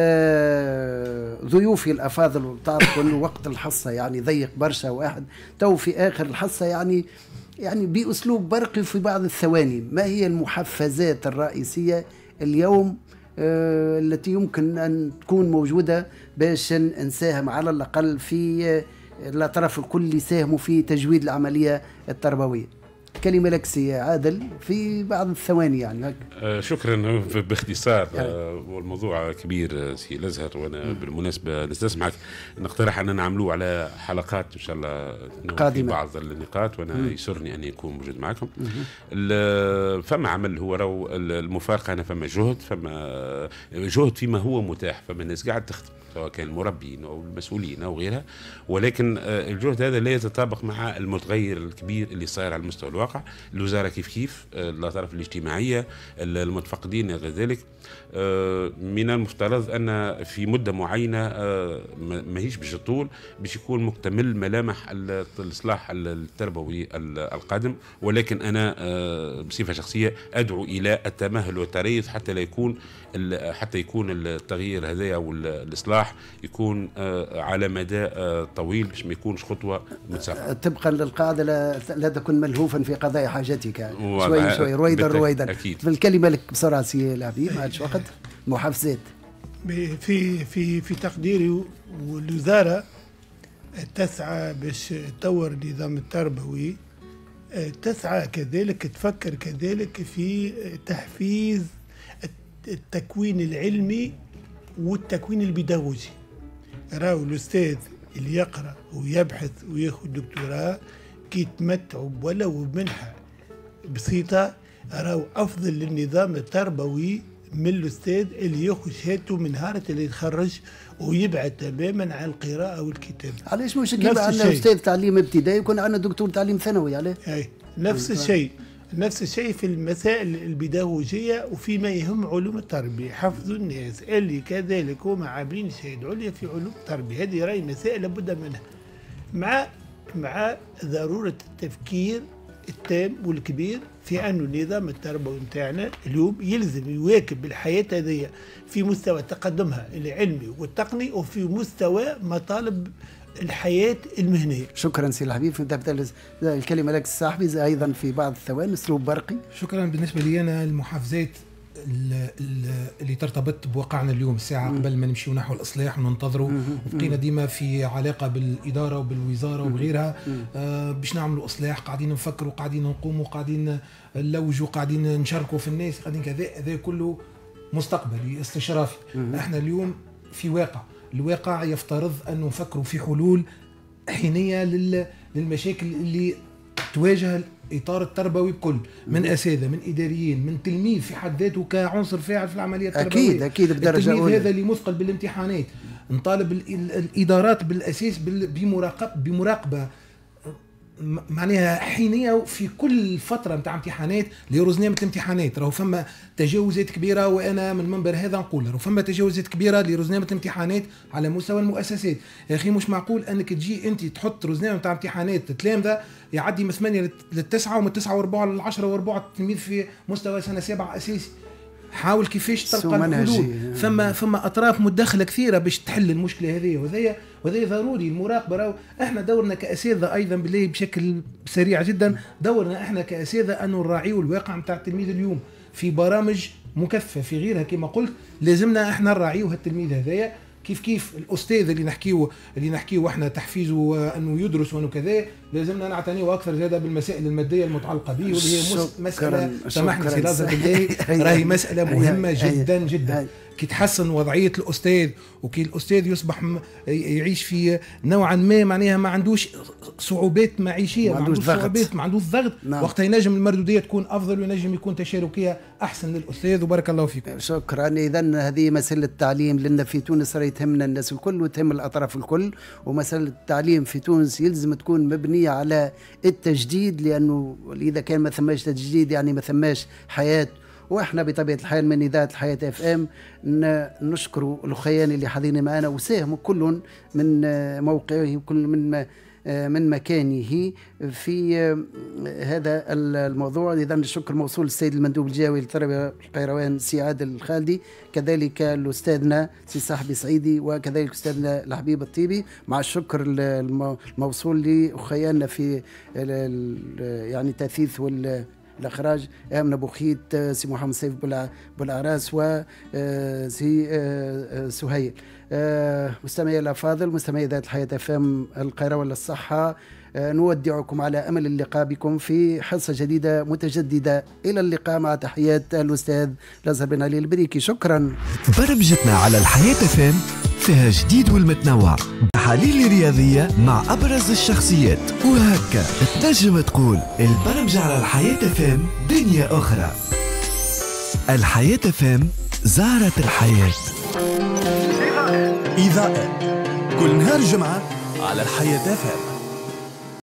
ضيوفي الافاضل تعرفوا انه وقت الحصه يعني ضيق برشا، واحد تو في اخر الحصه يعني باسلوب برقي في بعض الثواني. ما هي المحفزات الرئيسيه اليوم التي يمكن أن تكون موجودة باش نساهم على الأقل في الأطراف الكل يساهموا في تجويد العملية التربوية؟ كلمة لك سي عادل في بعض الثواني يعني. شكرا باختصار. والموضوع كبير سي الازهر، وانا بالمناسبه نستسمحك نقترح ان نعملوه على حلقات ان شاء الله قادمه في بعض النقاط، وانا يسرني ان يكون موجود معكم. فما عمل هو راهو المفارقه، انا فما جهد فيما هو متاح، فما الناس قاعد تخدم سواء كان المربين او المسؤولين او غيرها، ولكن الجهد هذا لا يتطابق مع المتغير الكبير اللي صاير على المستوى الواقع. الوزاره كيف الاطراف الاجتماعيه المتفقدين ذلك، من المفترض ان في مده معينه ماهيش باش تطول باش يكون مكتمل ملامح الاصلاح التربوي القادم، ولكن انا بصفه شخصيه ادعو الى التمهل والتريث حتى يكون التغيير هذا او الاصلاح يكون على مدى طويل باش ما يكونش خطوه متسابقه. طبقا للقاعده لا تكن ملهوفا في قضاء حاجتك، شوي رويدا. بالكلمه لك بسرعه سي الحبيب، ما عادش وقت. محفزات في تقديري، والوزاره تسعى باش تطور النظام التربوي، تسعى كذلك تفكر كذلك في تحفيز التكوين العلمي والتكوين البيداغوجي. راهو الاستاذ اللي يقرا ويبحث وياخذ دكتوراه كي يتمتعوا ولو بمنحه بسيطه، راهو افضل للنظام التربوي من الاستاذ اللي ياخذ شهادته من نهار اللي يتخرج ويبعد تماما عن القراءه والكتابه. علاش مش كيما عندنا استاذ تعليم ابتدائي يكون عندنا دكتور تعليم ثانوي؟ عليه نفس الشيء في المسائل البيداغوجيه وفيما يهم علوم التربيه. حفظ الناس اللي كذلك هما عاملين شهاده عليا في علوم التربيه، هذه راهي مسائل لابد منها، مع ضروره التفكير التام والكبير في أن النظام التربوي نتاعنا اليوم يلزم يواكب الحياة هذه في مستوى تقدمها العلمي والتقني وفي مستوى مطالب الحياة المهنية. شكرا سي الحبيب. في الكلمة لك الصاحبي أيضا في بعض الثواني أسلوب برقي. شكرا. بالنسبة لي أنا المحافزات اللي ترتبط بواقعنا اليوم الساعة قبل ما نمشيو نحو الإصلاح وننتظروا، وبقينا ديما في علاقة بالإدارة وبالوزارة وبغيرها باش نعملوا إصلاح، قاعدين نفكروا، قاعدين نقوموا، قاعدين نلوجوا، قاعدين نشاركوا في الناس، قاعدين كذا. هذا كله مستقبلي استشرافي. احنا اليوم في الواقع يفترض أن نفكروا في حلول حينية للمشاكل اللي تواجه الإطار التربوي بكل، من أساتذة، من إداريين، من تلميذ في حد ذاته كعنصر فاعل في العملية التربوية. أكيد بدرجة أولى. هذا اللي مثقل بالامتحانات. نطالب الإدارات بالأساس بمراقبة معناها حينيه في كل فتره نتاع امتحانات لرزنامه الامتحانات راهو فما تجاوزات كبيره، وانا من المنبر هذا نقول راهو فما تجاوزات كبيره لرزنامه الامتحانات على مستوى المؤسسات. يا اخي مش معقول انك تجي انت تحط رزنامه نتاع امتحانات تلامذه يعدي من 8 ل9 ومن 9 و4 ل10 و4 التلميذ في مستوى سنه 7 اساسي. حاول كيفاش تلقى الحلول. فما اطراف مدخله كثيره باش تحل المشكله هذه، وهذا ضروري. المراقبه احنا دورنا كاساتذه ايضا بالله بشكل سريع جدا، دورنا احنا كاساتذه انه نراعيوا الواقع نتاع التلميذ اليوم في برامج مكثفه في غيرها. كما قلت لازمنا احنا نراعيوا التلميذ هذايا كيف الاستاذ اللي نحكيو احنا تحفيزه انه يدرس وانه كذا، لازمنا نعتنيوا اكثر زاده بالمسائل الماديه المتعلقه به، واللي هي مساله سامحني سي لازم بالله راهي مساله مهمه جدا جدا. كي تحسن وضعيه الاستاذ وكي الاستاذ يصبح يعيش في نوعا ما معناها ما عندوش صعوبات معيشيه، ما عندوش ضغط، وقتها ينجم المردوديه تكون افضل وينجم يكون تشاركيه احسن للاستاذ. وبارك الله فيكم. شكرا. اذا هذه مساله التعليم لنا في تونس راهي تهمنا الناس الكل وتهم الاطراف الكل، ومساله التعليم في تونس يلزم تكون مبنيه على التجديد، لانه اذا كان ما ثماش تجديد يعني ما ثماش حياه. واحنا بطبيعه الحال من اذاعه الحياه اف ام نشكر الاخوان اللي حاضرين معنا وساهموا كل من موقعه كل من مكانه في هذا الموضوع. اذا الشكر موصول للسيد المندوب الجاوي للتربيه القيروان سي عادل الخالدي، كذلك الاستاذنا سي صاحبي سعيدي، وكذلك استاذنا الحبيب الطيبي، مع الشكر الموصول لاخواننا في يعني التاثيث الإخراج آمنة بوخيت، سي محمد سيف بوالعراس، وسي سهيل. مستمعي الأفاضل، مستمعي ذات الحياة FM القيروان للصحة، نودعكم على أمل اللقاء بكم في حصة جديدة متجددة. إلى اللقاء، مع تحيات الأستاذ الأزهر بن علي البريكي. شكرا. برمجتنا على الحياة FM فيها جديد والمتنوع، تحاليل رياضية مع أبرز الشخصيات، وهكا تنجم تقول البرمجة على الحياة FM دنيا أخرى. الحياة FM زهرة الحياة. إذاعة كل نهار جمعة على الحياة FM.